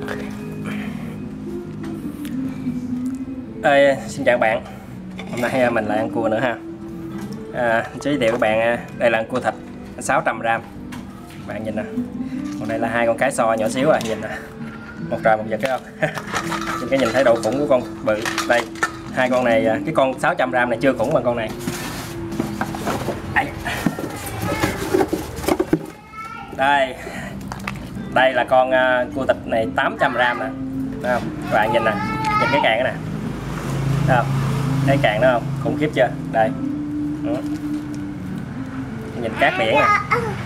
Xin chào các bạn. Hôm nay mình lại ăn cua nữa ha. Giới thiệu các bạn, đây là ăn cua thịt 600g. Bạn nhìn nè. Còn đây là hai con cái so nhỏ xíu à, nhìn nè. Một trời một vực thấy không? Trên cái nhìn thấy độ khủng của con bự. Đây, hai con này, cái con 600g này chưa khủng bằng con này. Đây. Đây là con cua thịt này 800g nè. Thấy không? Các bạn nhìn nè, nhìn cái càng nè. Thấy không? Thấy càng đó không? Khủng khiếp chưa? Đây. Nhìn cát biển nè.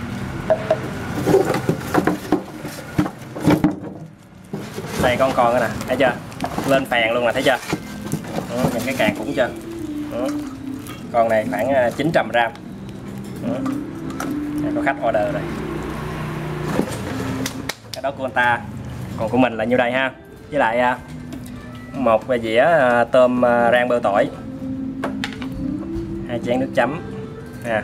Đây con nữa nè, thấy chưa? Lên phèn luôn nè, thấy chưa? Nhìn cái càng khủng chưa? Con này khoảng 900g. Có khách order rồi. Cái đó của anh ta, còn của mình là nhiêu đây ha. Với lại một dĩa tôm rang bơ tỏi, 2 chén nước chấm ha.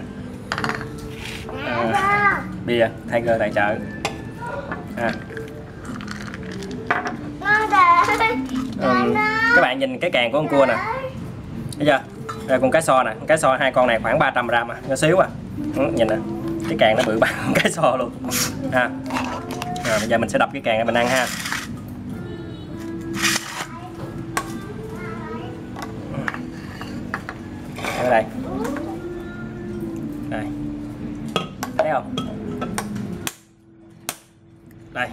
Bia Tiger tài trợ ha. Các bạn nhìn cái càng của con cua nè, thấy chưa? Đây con cái so nè, con cái so hai con này khoảng 300g à, nhỏ xíu à. Nhìn nè, cái càng nó bự bằng con cái so luôn ha. Rồi bây giờ mình sẽ đập cái càng để mình ăn ha. Ở đây. Đây. Thấy không? Đây.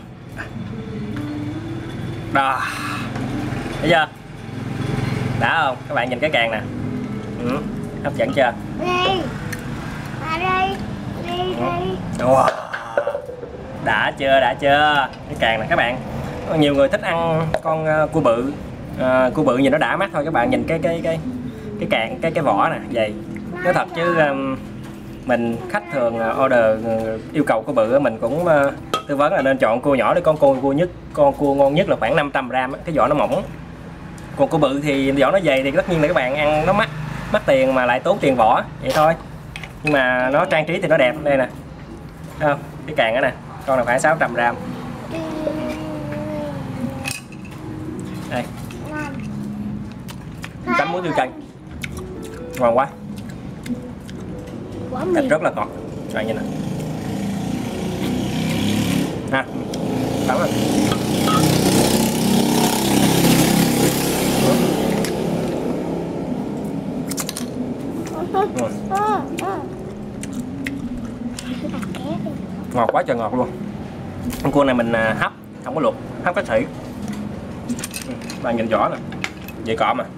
Đó. Thấy chưa? Đã không? Các bạn nhìn cái càng nè. Hấp dẫn chưa? Đây. Đây. Wow. Đã chưa? Đã chưa? Cái càng này các bạn. Nhiều người thích ăn con cua bự. Cua bự nhìn nó đã mắt thôi, các bạn nhìn cái càng, cái vỏ nè, dày. Nói thật chứ mình khách thường order yêu cầu cua bự mình cũng tư vấn là nên chọn cua nhỏ, để con cua ngon nhất là khoảng 500g, cái vỏ nó mỏng. Còn cua bự thì vỏ nó dày thì tất nhiên là các bạn ăn nó mắc tiền mà lại tốn tiền vỏ vậy thôi. Nhưng mà nó trang trí thì nó đẹp. Đây nè, thấy không? Cái càng đó nè, con này khoảng 600g. Đây, chấm muối tiêu chanh, ngon quá. Thịt rất là ngọt, các bạn nhìn nè ha. Đắng rồi. Ngọt quá trời ngọt luôn. Con cua này mình hấp, không có luộc, hấp cái thủy. Bạn nhìn vỏ nè, dễ cọ mà.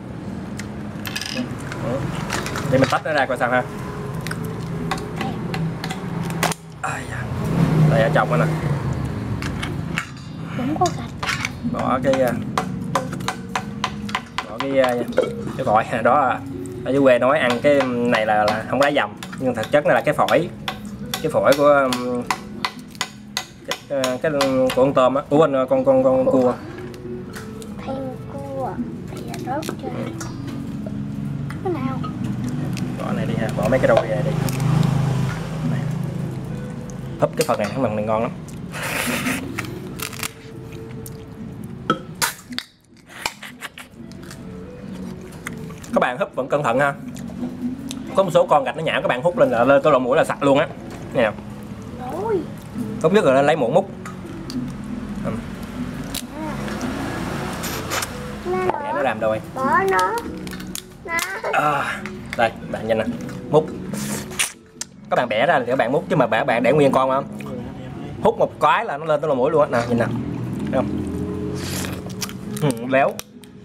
Để mình tách nó ra coi sao ha. Đây ở trong đó nè. Cũng có gạch. Bỏ cái phổi đó. Ở dưới quê nói ăn cái này là không có đá dầm, nhưng thực chất nó là cái phổi của của con tôm á, của con cua. Cua thì là rớt chưa? Cái nào? Bỏ này đi ha, bỏ mấy cái đôi này đi. Húp cái phần này cái phần này ngon lắm. Các bạn húp vẫn cẩn thận ha. Có một số con gạch nó nhão, các bạn hút lên là lên cái lỗ mũi là sạch luôn á. Nè. Tốt nhất là lấy muỗng múc. Để nó làm đôi. Bỏ nó. Đây, bạn nhìn nè, múc. Các bạn bẻ ra thì các bạn múc, chứ mà bạn để nguyên con không? Hút một cái là nó lên tới lỗ mũi luôn á. Nè, nhìn nè. Thấy không? Béo.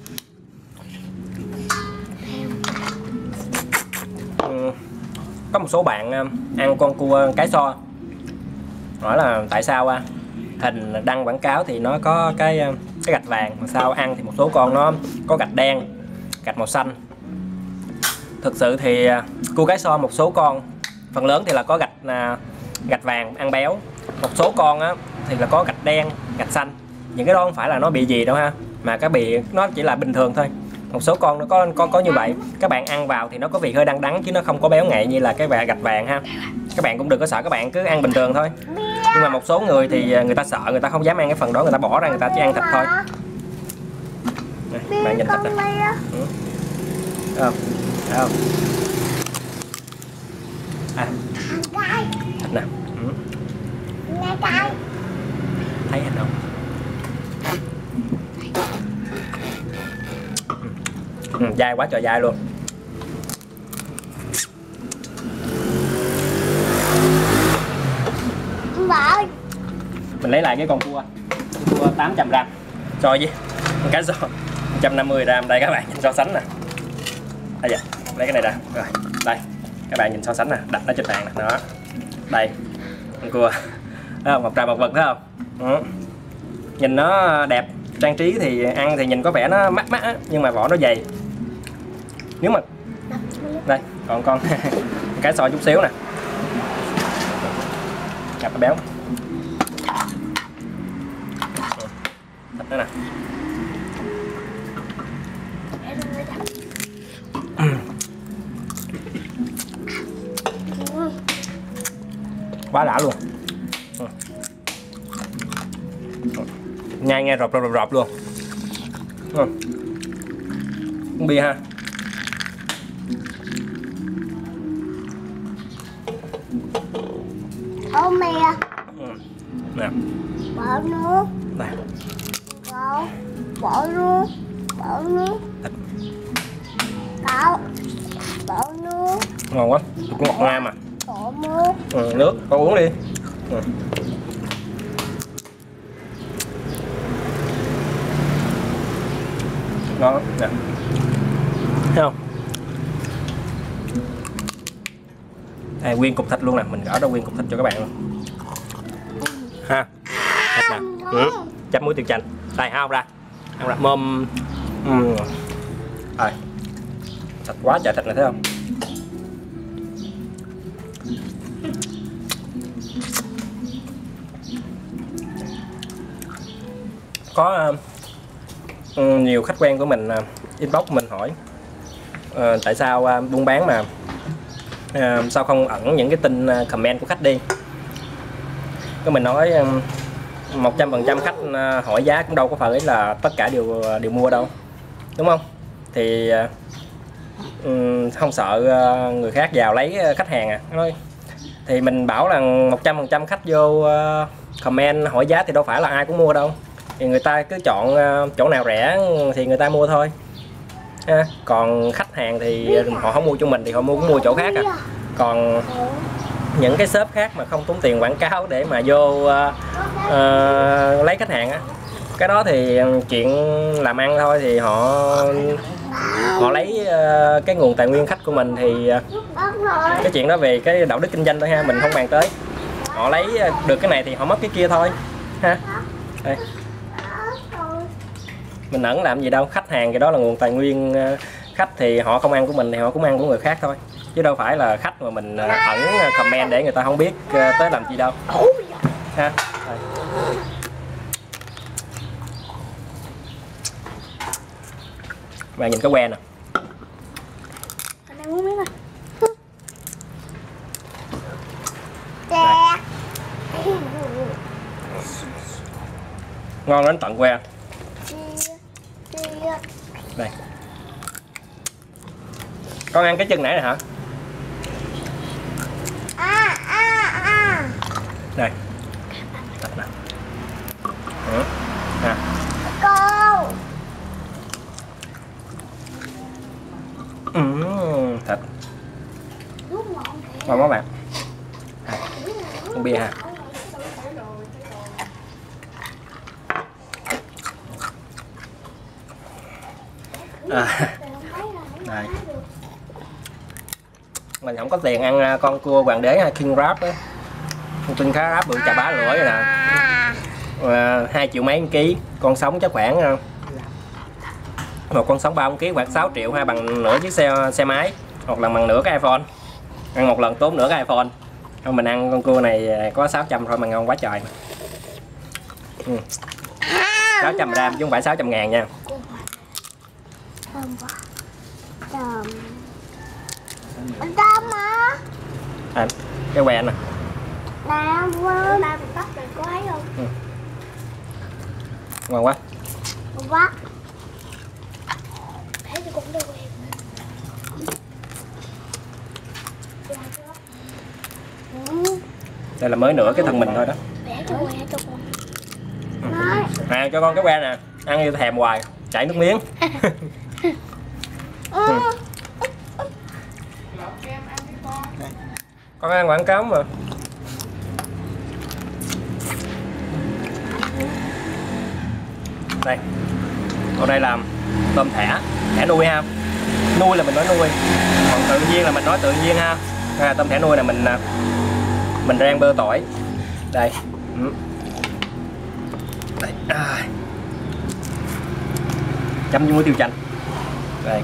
Có một số bạn ăn con cua cái so hỏi là tại sao hình đăng quảng cáo thì nó có cái gạch vàng, mà sao ăn thì một số con nó có gạch đen, gạch màu xanh. Thực sự thì cua cái so một số con phần lớn thì là có gạch vàng ăn béo, một số con thì là có gạch đen, gạch xanh. Những cái đó không phải là nó bị gì đâu ha, mà cái bị nó chỉ là bình thường thôi. Một số con nó có như vậy, các bạn ăn vào thì nó có vị hơi đắng đắng chứ nó không có béo ngậy như là cái gạch vàng ha. Các bạn cũng đừng có sợ, các bạn cứ ăn bình thường thôi. Nhưng mà một số người thì người ta sợ, người ta không dám ăn cái phần đó, người ta bỏ ra, người ta chỉ ăn thịt thôi. Này, bạn nhìn thịt nè. Không? Không? À, thịt nè. Thấy thịt không? Dai quá trời dai luôn. Mình lấy lại cái con cua 800g so với cái 150g. Đây các bạn nhìn so sánh nè. Đây, lấy cái này ra rồi, đây các bạn nhìn so sánh nè, đặt nó trên bàn nè, đó đây con cua thấy không, một trà một vật thấy không? Đó. Nhìn nó đẹp, trang trí thì ăn thì nhìn có vẻ nó mắc á, nhưng mà vỏ nó dày. Nếu mà đây còn con cái sò chút xíu nè, gặp cái béo thịt nữa nè. Quá đã luôn, nhai nghe rộp luôn. Uống bia ha. Ô mẹ. Nè. Bỏ nước. Đây. Bỏ nước. Bỏ nước. Cậu. Bỏ nước. Ngon quá, ngọt nga mà. Bỏ nước. Nước, con uống đi. Ngon nè. Thấy không? Đây, nguyên cục thịt luôn nè, mình gỡ ra nguyên cục thịt cho các bạn luôn. Ha. Thịt nè. Chấm muối tiêu chanh. Đây, ăn ra. Ăn ra mồm. Rồi. Sạch quá trời thịt này thấy không? Có nhiều khách quen của mình inbox mình hỏi tại sao buôn bán mà sao không ẩn những cái tin comment của khách đi. Cái mình nói 100% khách hỏi giá cũng đâu có phải là tất cả đều mua đâu, đúng không? Thì không sợ người khác vào lấy khách hàng à. Nói thì mình bảo là 100% khách vô comment hỏi giá thì đâu phải là ai cũng mua đâu, thì người ta cứ chọn chỗ nào rẻ thì người ta mua thôi ha. Còn khách hàng thì họ không mua cho mình thì họ cũng mua chỗ khác à. Còn những cái shop khác mà không tốn tiền quảng cáo để mà vô lấy khách hàng á, cái đó thì chuyện làm ăn thôi, thì họ lấy cái nguồn tài nguyên khách của mình thì cái chuyện đó về cái đạo đức kinh doanh thôi ha, mình không bàn tới. Họ lấy được cái này thì họ mất cái kia thôi ha. Đây. Mình ẩn làm gì đâu, khách hàng thì đó là nguồn tài nguyên, khách thì họ không ăn của mình thì họ cũng ăn của người khác thôi, chứ đâu phải là khách mà mình ẩn comment để người ta không biết tới làm gì đâu ha. Đây. Bạn nhìn cái que nè. Ngon đến tận que. Đây. Con ăn cái chân nãy này hả? Đây. Thịt nè. Nè. Thịt. Ngon quá bạn. Uống bia ha. Đây. Mình không có tiền ăn con cua hoàng đế hay king crab á. Con king crab bự chà bá lửa vậy nè. 2 triệu mấy ký, con sống chắc khoảng một con sống 3 kg khoảng 6 triệu ha, bằng nửa chiếc xe máy hoặc là bằng nửa cái iPhone. Ăn một lần tốn nửa cái iPhone. Mình ăn con cua này có 600 thôi mà ngon quá trời. 600 gram chứ không phải 600 ngàn nha. Cái que nè. Ba ba mình bắt rồi có thấy không? Ngon quá. Ngon quá. Thấy tôi cũng đâu quen. Đây là mới nửa cái thân mình thôi đó. Bẻ cho que cho con. Nè cho con cái que nè, ăn như thèm hoài, chảy nước miếng. Con ăn quảng cáo mà. Đây, còn đây là tôm thẻ, thẻ nuôi ha. Nuôi là mình nói nuôi, còn tự nhiên là mình nói tự nhiên ha. Tôm thẻ nuôi là mình rang bơ tỏi. Đây. Đây. Chấm với muối tiêu chanh. Đây.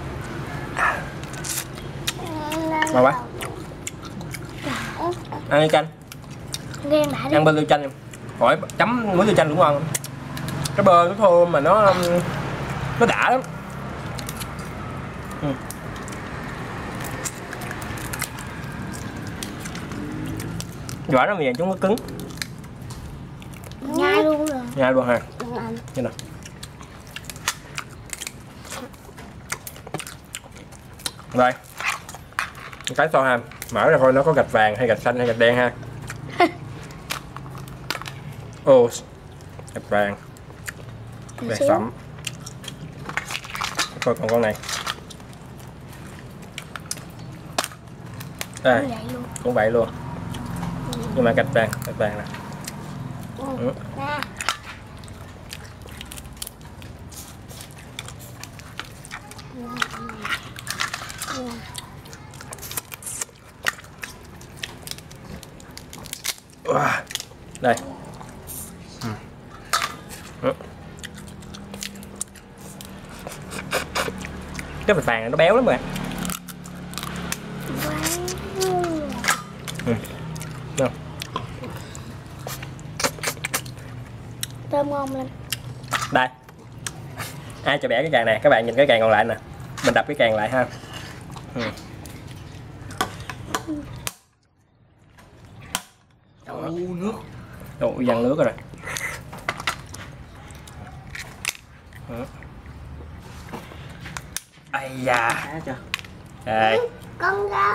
Ngon quá. Ăn canh. Ăn bơ tiêu chanh. Khỏi chấm muối tiêu chanh cũng ngon. Cái bơ nó thơm mà nó đã lắm. Vỏ nó mềm chúng nó cứng. Nhai luôn rồi. Nhai luôn ha. Như nào. Đây. Cái so ha. Mở ra coi nó có gạch vàng hay gạch xanh hay gạch đen ha. Ô, gạch vàng. Vàng sẫm. Coi còn con này. Đây. Cũng vậy luôn. Nhưng mà gạch vàng nè. Đây. Cái vạch vàng này nó béo lắm rồi. Thơm ngon lên. Đây. Ai cho bẻ cái càng này, các bạn nhìn cái càng còn lại nè. Mình đập cái càng lại ha. Nước. Ồ, văng nước rồi nè. Ây da. Đây. Con ra.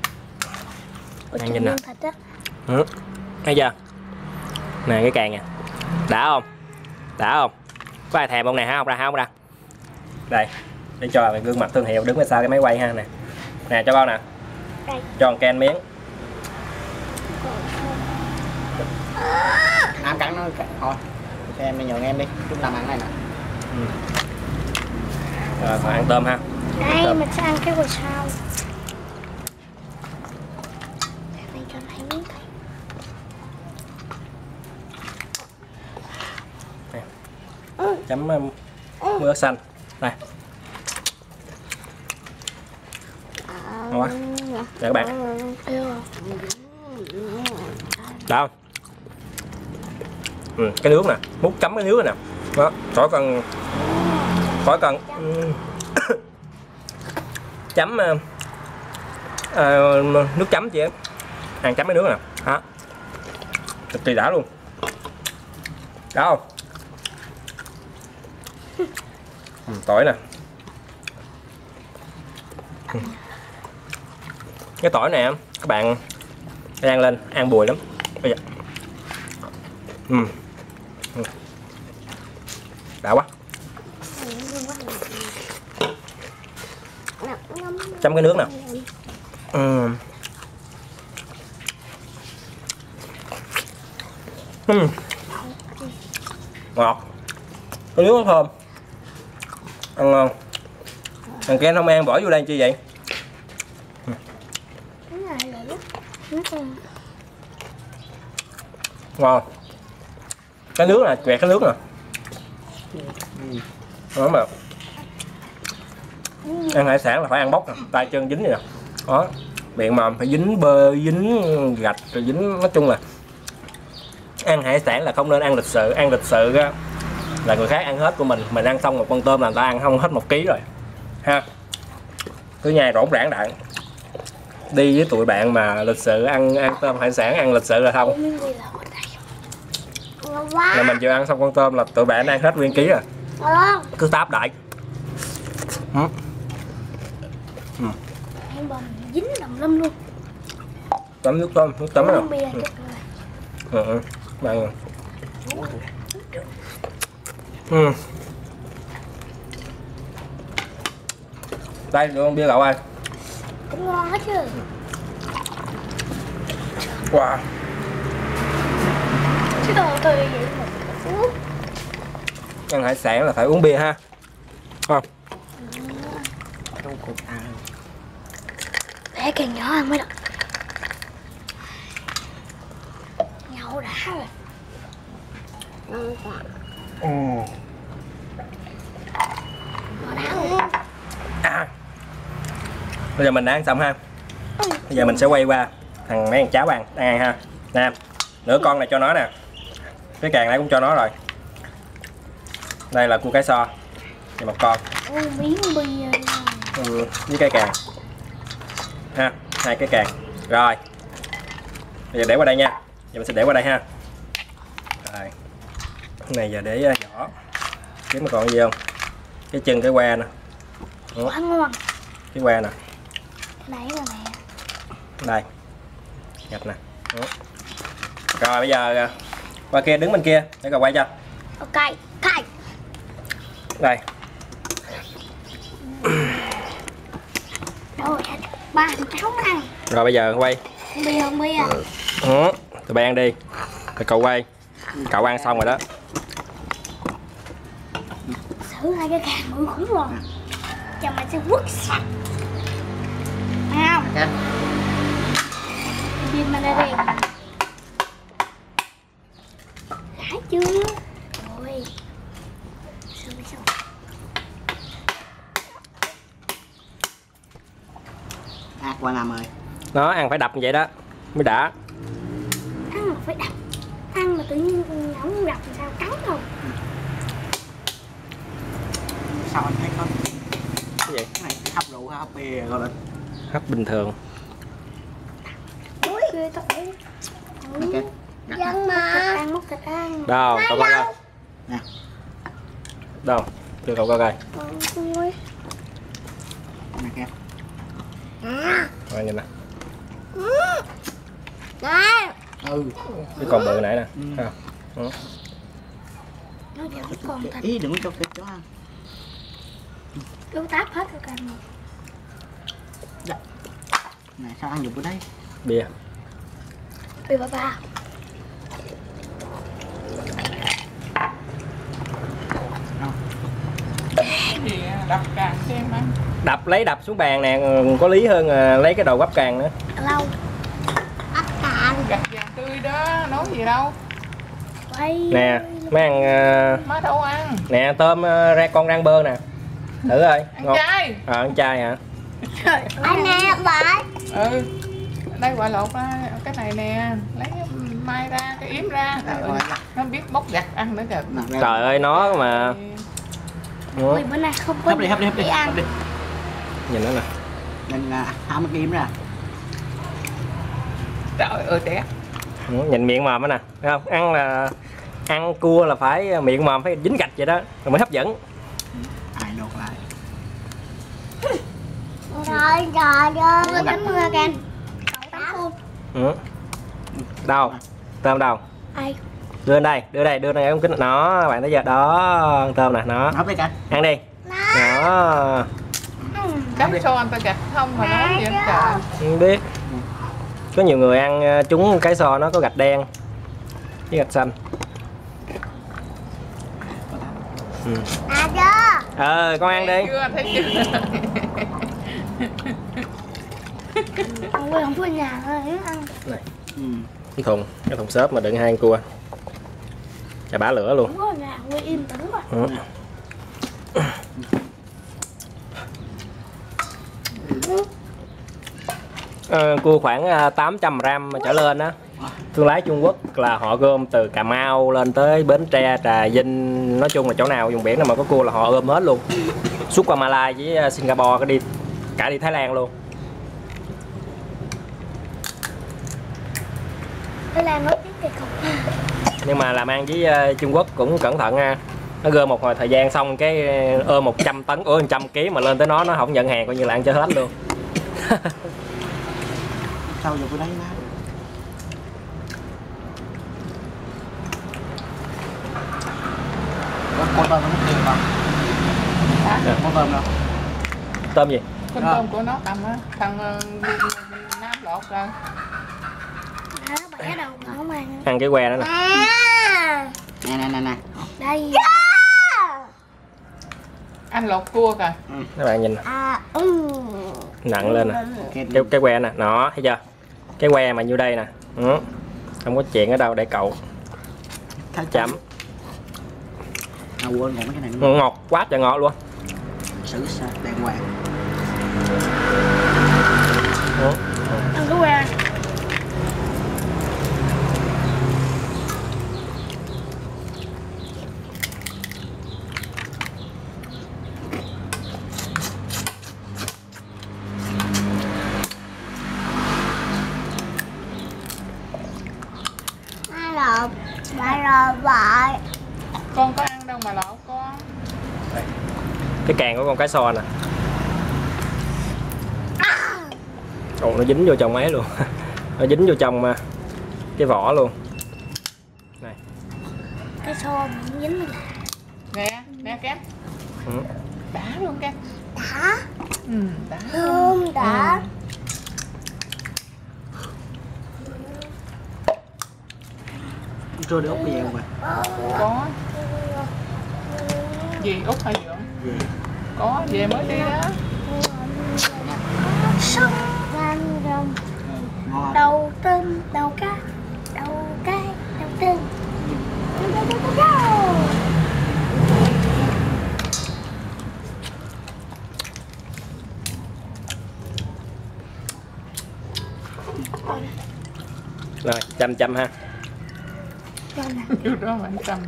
Ăn nhìn nè. Thấy chưa? Nè cái càng nè. Đã không? Đã không? Có ai thèm không nè, hả? Không ra, không ra. Đây, để cho bạn gương mặt thương hiệu đứng ở sau cái máy quay ha nè. Nè cho con nè. Đây. Cho con ken miếng. Nam cắn nó thôi. Cho em nhường em đi, chúng làm ăn này nè. Rồi còn ăn tôm ha. Đây tôm. mình sẽ ăn cái bò sao. Mình cho thấy miếng thôi. Chấm muối ớt xanh. Đây. Ngon quá. Để các bạn. Đâu? Cái nước nè, múc chấm cái nước nè. Đó, khỏi cần chấm nước chấm chị em. Ăn chấm cái nước nè. Đó. Cực kỳ đã luôn. Đã không? Tỏi nè. Cái tỏi này các bạn rang lên ăn bùi lắm bây giờ. Đã quá. Chấm cái nước nè. Ngọt. Cái nước nó thơm. Ăn ngon. Thằng Ken không ăn bỏ vô đây chi vậy? Ngon. Cái nước nè, quẹt cái nước nè. Đó mà. Ăn hải sản là phải ăn bóc nè, tay chân dính vậy nè. Đó. Miệng mồm phải dính bơ, dính gạch rồi dính, nói chung là ăn hải sản là không nên ăn lịch sự. Ăn lịch sự á là người khác ăn hết của mình ăn xong một con tôm là người ta ăn không hết 1 kg rồi ha. Cứ nhai rỗn rãng đại. đi với tụi bạn mà lịch sự ăn tôm hải sản, ăn lịch sự là không. Miếng bì là ở đây. Ngon quá. Là mình vừa ăn xong con tôm là tụi bạn ăn hết nguyên ký rồi. Ngon. Cứ táp đại. Em bầm dính đầm lâm luôn. Tắm nước tắm rồi. Miếng bì là chất rồi. Bạn. Đây được con bia lậu ơi. Cũng ngon hết chứ. Wow. Chứ đồ tôi vậy mà. Ăn hải sản là phải uống bia ha. Không? Bé càng nhỏ ăn mới được. Nhậu đã rồi. Ngon đã rồi. Bây giờ mình đã ăn xong ha. Bây giờ mình sẽ quay qua thằng mấy thằng cháu ăn ha. Nè, nửa con này cho nó nè. Cái càng này cũng cho nó rồi. Đây là cua cái so. Và một con. Miếng bì Với cái càng. Ha, 2 cái càng. Rồi. Bây giờ để qua đây nha. Giờ mình sẽ để qua đây ha. Rồi. Cái này giờ để vỏ. Kiếm mà còn cái gì không? Cái chân cái que nè. quá ngon. Cái que nè. Cái này là nè. Đây. Gạch nè. Rồi bây giờ qua kia đứng bên kia để coi quay cho. Ok, cay. Đây. Rồi, ba thằng cháu ăn. Rồi bây giờ quay. Không bia không bia. Tụi bay ăn đi. Rồi cậu quay. Cậu ăn xong rồi đó. Xử hai cái càng bự khủng rồi. Giờ mình sẽ quất sạch. Thấy không? Ok. Nhìn mình đây đi. Đã chưa? Rồi. Xong. Qua làm ơi. Nó ăn phải đập như vậy đó mới đã. Ăn mà phải đập. Ăn mà tự nhiên không đập thì sao cắn không? Sao anh thấy con? Cái gì? Cái này hấp rượu hấp bia rồi lên. Hấp bình thường. Ui, ghê tao phải. Ok. Dân mà. Múc thịt ăn. Đâu, cậu coi coi. Nè. Đâu, đưa cậu coi coi. Ui. Nè kìa. Rồi nhìn nè. Nè. Cái con bự nãy nè. Không? Nó vẫn còn thịt. Ý đừng có cho thịt cho ăn. Cứ táp hết rồi càng một. Này sao ăn được bữa đấy? Bia. Bia ba. Đập càng xem ăn. Đập xuống bàn nè, có lý hơn lấy cái đầu bắp càng nữa. Lâu. Áp càng. Gạch vàng tươi đó, nói gì đâu. Quay. Nè, mấy ăn Má đâu ăn. nè tôm con rang bơ nè. Thử coi. Ăn Ngon. chay. Ăn chay hả? Anh nè bà. Ừ. Đây quả lột ra cái này nè, lấy mai ra cái yếm ra. Nó biết bóc gạch ăn nữa kìa. Trời ơi nó mà. Ui bữa nay không có Hấp đi ăn. Nhìn nó nè. Mình hả một kim ra. Trời ơi té. Nhìn miệng mồm đó nè, thấy không? Ăn là ăn cua là phải miệng mồm phải dính gạch vậy đó, rồi mới hấp dẫn. Ai đột lại. Trời ơi, tắm mưa kìa. Cậu tắm không? Đâu? Tôm đâu? Ai? Đưa đây ống kính nó, bạn thấy giờ đó, tôm nè, nó. Hấp đi cả. Ăn đi. Đó. Cắm xô anh ta gạch không mà nói gì anh trời. Không biết. Có nhiều người ăn trúng cái xo nó có gạch đen với gạch xanh. À chưa? Con ăn đi. Chưa thấy chưa. Không có nhà thôi ăn. Này. Cái thùng xốp mà đựng 2 con cua. Chà bả lửa luôn. Không có nhà quay im tĩnh rồi. Cua khoảng 800 gram trở lên á. Thương lái Trung Quốc là họ gom từ Cà Mau lên tới Bến Tre, Trà Vinh, nói chung là chỗ nào vùng biển nào mà có cua là họ ôm hết luôn. Suốt qua Malai với Singapore, cả đi Thái Lan luôn. đang nói tiếng cây cục. Nhưng mà làm ăn với Trung Quốc cũng cẩn thận nha. Nó gom một hồi thời gian xong cái ôm 100 tấn, 100 kg mà lên tới nó không nhận hàng, coi như là ăn chơi hết luôn. Sao giờ tôi lấy má. Con tôm nó mất tiền không? Con tôm đâu? Tôm gì? Con tôm của nó cầm á, thằng Nam lột rồi. Nó bẻ đầu không ăn. Ăn cái que đó nè. Nè. Đây. Anh lột cua kìa. Các bạn nhìn nặng lên nè. Cái que nè, nó thấy chưa? Cái que mà như đây nè. Không có chuyện ở đâu để cậu chấm. Quên còn mấy cái này. Ngọt quá trời ngọt luôn. Xử sao đàng hoàng. Ăn cái que. Vậy. Con có ăn đâu mà lột con. Cái càng của con cá sò nè. Ồ, nó dính vô trong ấy luôn. Nó dính vô trong cái vỏ luôn. Này. Cái sò mình dính mình. Nè Kem. Đã luôn Kem. Đã. Đã. Thơm đã. Trưa đi Úc bây giờ không vậy? Có. Gì Úc hay Dượng? Gì? Có, về mới đi đó. Sông Văn Rồng. Ngon. Đầu tôm, đầu cá, đầu cái, đầu tôm. Rồi, chăm ha. Chú đó mà chăm.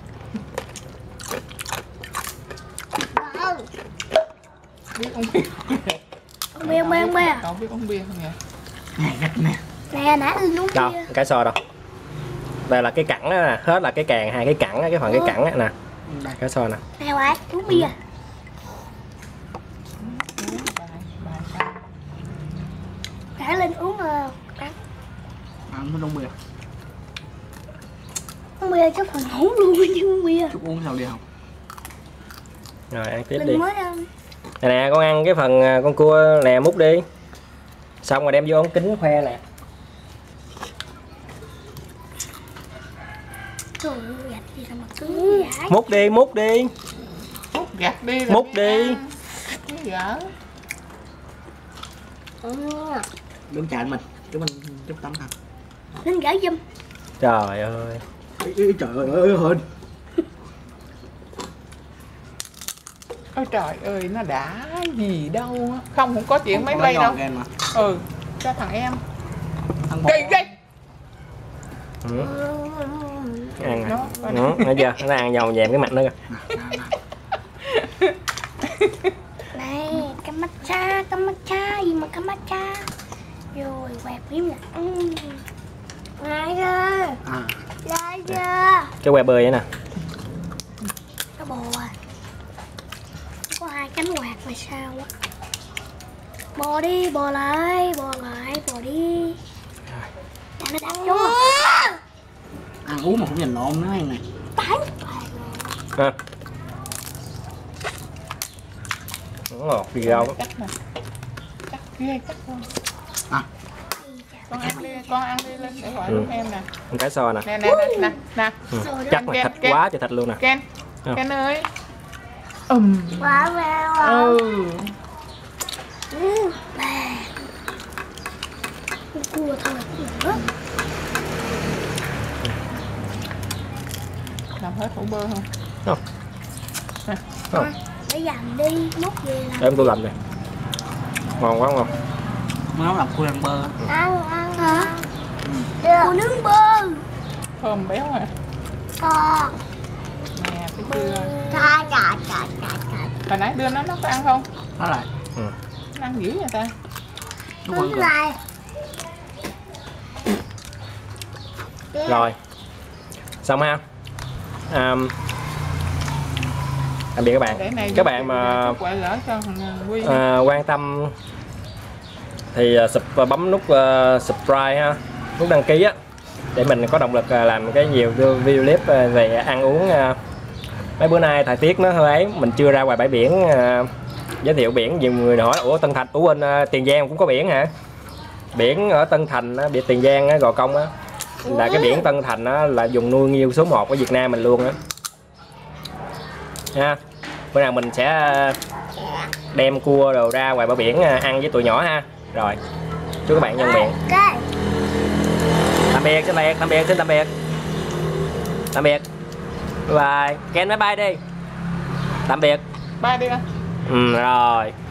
Biết uống bia. Uống bia. Cậu biết uống bia không vậy? Nè, nãy uống Đâu, bia. cái sò đâu? Đây là cái cẳng đó nè, hết là cái càng, hai cái cẳng, cái phần cái cẳng á nè. Cái sò nè. Nè ngoại, uống bia. Nãy lên uống Nó uống bia. uống bia chắc phần ngủ luôn chứ uống bia. Chút uống sao đi không? Rồi ăn tiếp đi. Linh mới ăn. Nè con ăn cái phần con cua nè, múc đi. Xong rồi đem vô ống kính khoe nè. Trời ơi, gạch gì mà cứng vậy? Múc đi. Múc gạt đi rồi. Múc đi. Cái gỡ. Đứng chạy mình, chúng mình chút tắm thôi. Linh gỡ giùm. Trời ơi. Trời ơi hên. Ôi trời ơi, nó đã gì đâu. Không có chuyện máy bay đâu. Cho thằng em. Thằng Kỳ. Ăn nè. Thấy chưa? Nó ăn dầu dèm cái mặt nữa kìa. Này, cái matcha gì mà cái matcha. Rồi quẹt miếng nè. Ngay ra. Lại ra. Cái que bơi vậy nè. Cái bò à. Có hai cánh quạt mà sao á. Bò đi, bò lại, bò đi. Nó đặt vô. Ăn uống mà cũng nhìn lộn nữa này. Ha. Ngọt gì đâu. Cắt ghê cắt luôn. Con ăn đi lên để gọi lúc em nè. Cái sò nè. Nè. Chắc là thịt quá trời thịt luôn nè. Ken ơi. Quá mèo. Cua thôi nữa. Làm hết hủ bơ không? Không. Để dành đi, múc về làm. Em tôi làm nè. Ngon quá ngon. Nó làm cua ăn bơ. Ăn hả? Cua nướng bơ. Thơm béo à. Còn. Nè, cái dưa. Chà. Hồi nãy đưa nó có ăn không? Nó lại. Nó ăn dữ vậy ta. Nó quên rồi. Rồi xong ha. Tạm biệt các bạn. Các bạn mà quan tâm thì bấm nút subscribe ha, nút đăng ký á, để mình có động lực làm cái nhiều video clip về ăn uống. Mấy bữa nay thời tiết nó hơi ấy, mình chưa ra ngoài bãi biển giới thiệu biển. Nhiều người hỏi ủa Tân Thành, ủa bên Tiền Giang cũng có biển hả? Biển ở Tân Thành á, biển Tiền Giang á, Gò Công á, là cái biển Tân Thành á, là vùng nuôi nghêu số 1 ở Việt Nam mình luôn á ha. Bữa nào mình sẽ đem cua đồ ra ngoài bãi biển ăn với tụi nhỏ ha. Rồi chúc các bạn nhân miệng. Tạm biệt, xin tạm biệt, xin tạm biệt, tạm biệt, bye bye. Ken bye bye đi, tạm biệt, bye đi anh. rồi.